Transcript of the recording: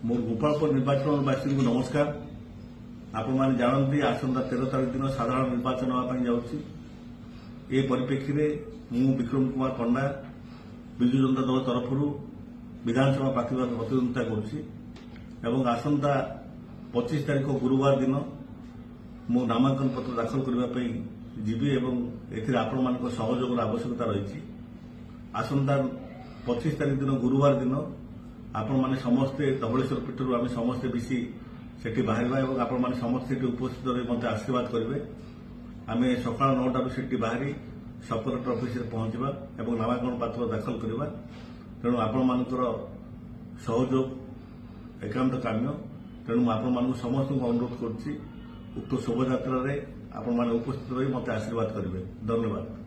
मोर गोपालपुर निर्वाचनवासी को नमस्कार। आपण मैंने जानते आसंता 13 तारीख दिन साधारण निर्वाचन होगा जाऊँगी। ये परिप्रेक्षी में विक्रम कुमार पंडा विजु जनता दल तरफ विधानसभा प्रार्थी भाव प्रतिद्वंदिता करुँच। आसंता 25 तारीख गुरुवार दिन मु नामांकन पत्र दाखल करने जीवी एवं आपण मान सहयोग आवश्यकता रही। आसंता 25 तारीख दिन गुरुवार दिन आपण मैंने समस्ते धवलेश्वर पीठर आम समस्ते मिसी सेठी बाहर आपण मैंने समस्ते उपस्थित रही मत आशीर्वाद करेंगे। आम सका 9 से बाहरी सब कलेक्टर ऑफिस पहुंचा और नामांकन पत्र दाखल करवा। तेणु आपण मान सहयोग एकांत काम्य। तेणु आपण समस्त अनुरोध करुच्ची उक्त शोभायात्रा आपण मैंने उपस्थित रही मत आशीर्वाद करेंगे। धन्यवाद।